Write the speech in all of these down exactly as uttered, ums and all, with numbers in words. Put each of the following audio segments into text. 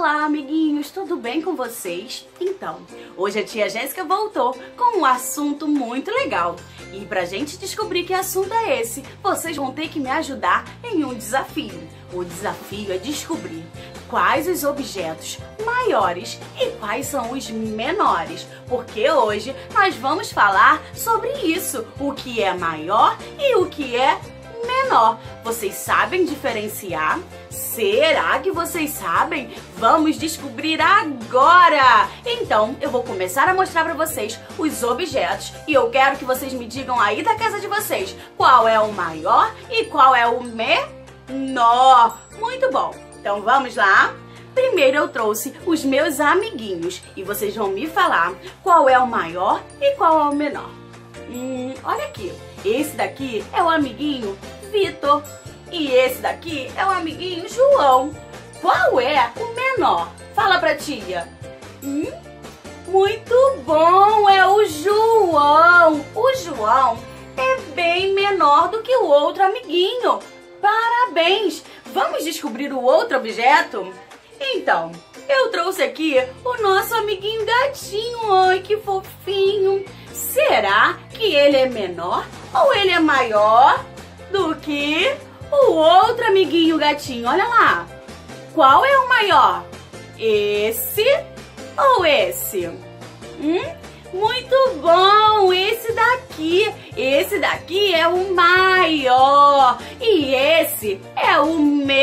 Olá, amiguinhos, tudo bem com vocês? Então, hoje a tia Jéssica voltou com um assunto muito legal. E pra gente descobrir que assunto é esse, vocês vão ter que me ajudar em um desafio. O desafio é descobrir quais os objetos maiores e quais são os menores. Porque hoje nós vamos falar sobre isso, o que é maior e o que é menor. Vocês sabem diferenciar? Será que vocês sabem? Vamos descobrir agora! Então, eu vou começar a mostrar para vocês os objetos e eu quero que vocês me digam aí da casa de vocês qual é o maior e qual é o menor. Muito bom! Então, vamos lá? Primeiro eu trouxe os meus amiguinhos e vocês vão me falar qual é o maior e qual é o menor. Hum, olha aqui, esse daqui é o amiguinho Vitor e esse daqui é o amiguinho João. Qual é o menor? Fala pra tia. Hum, muito bom, é o João. O João é bem menor do que o outro amiguinho. Parabéns! Vamos descobrir o outro objeto? Então, eu trouxe aqui o nosso amiguinho gatinho. Ai, que fofinho! Será que ele é menor ou ele é maior do que o outro amiguinho gatinho? Olha lá. Qual é o maior? Esse ou esse? Hum? Muito bom! Esse daqui. Esse daqui é o maior. E esse é o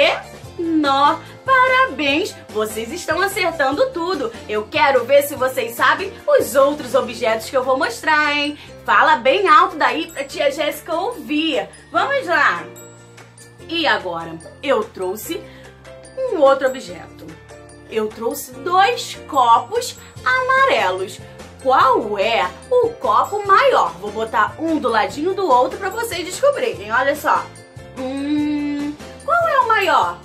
menor. Parabéns! Vocês estão acertando tudo. Eu quero ver se vocês sabem os outros objetos que eu vou mostrar, hein? Fala bem alto daí pra tia Jéssica ouvir. Vamos lá! E agora, eu trouxe um outro objeto. Eu trouxe dois copos amarelos. Qual é o copo maior? Vou botar um do ladinho do outro para vocês descobrirem. Olha só. Hum, qual é o maior?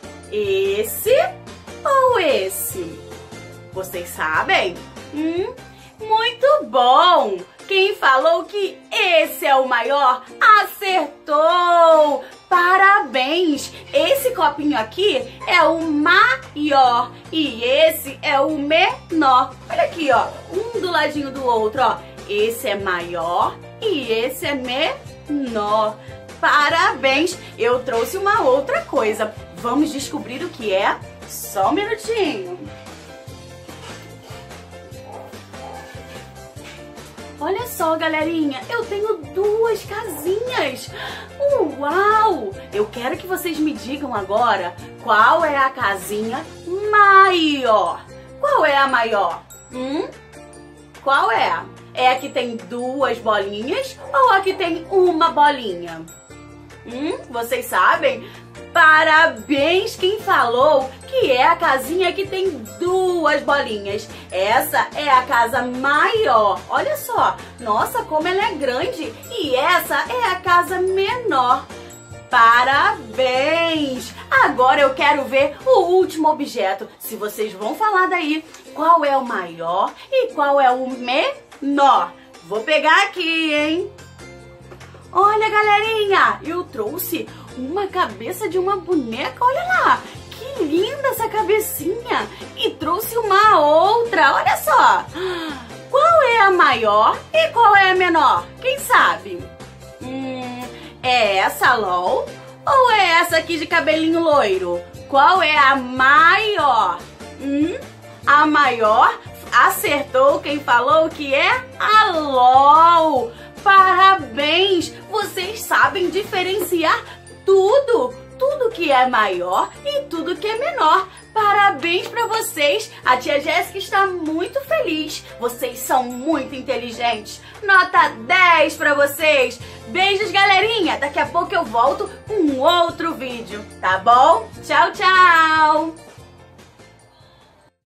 Esse ou esse? Vocês sabem? Hum, muito bom! Quem falou que esse é o maior, acertou! Parabéns! Esse copinho aqui é o maior e esse é o menor. Olha aqui, ó, um do ladinho do outro, ó. Esse é maior e esse é menor. Parabéns! Eu trouxe uma outra coisa. Vamos descobrir o que é? Só um minutinho. Olha só, galerinha, eu tenho duas casinhas. Uau! Eu quero que vocês me digam agora qual é a casinha maior. Qual é a maior? Hum? Qual é? É a que tem duas bolinhas ou a que tem uma bolinha? Hum? Vocês sabem? Parabéns quem falou que é a casinha que tem duas bolinhas. Essa é a casa maior. Olha só, nossa, como ela é grande. E essa é a casa menor. Parabéns! Agora eu quero ver o último objeto. Se vocês vão falar daí qual é o maior e qual é o menor. Vou pegar aqui, hein? Olha, galerinha, eu trouxe uma cabeça de uma boneca, olha lá, que linda essa cabecinha. E trouxe uma outra, olha só. Qual é a maior e qual é a menor? Quem sabe? Hum, é essa, LOL? Ou é essa aqui de cabelinho loiro? Qual é a maior? Hum, a maior acertou quem falou que é a LOL. Parabéns! Vocês sabem diferenciar tudo, tudo que é maior e tudo que é menor. Parabéns pra vocês! A tia Jéssica está muito feliz. Vocês são muito inteligentes. Nota dez pra vocês. Beijos, galerinha! Daqui a pouco eu volto com um outro vídeo, tá bom? Tchau, tchau!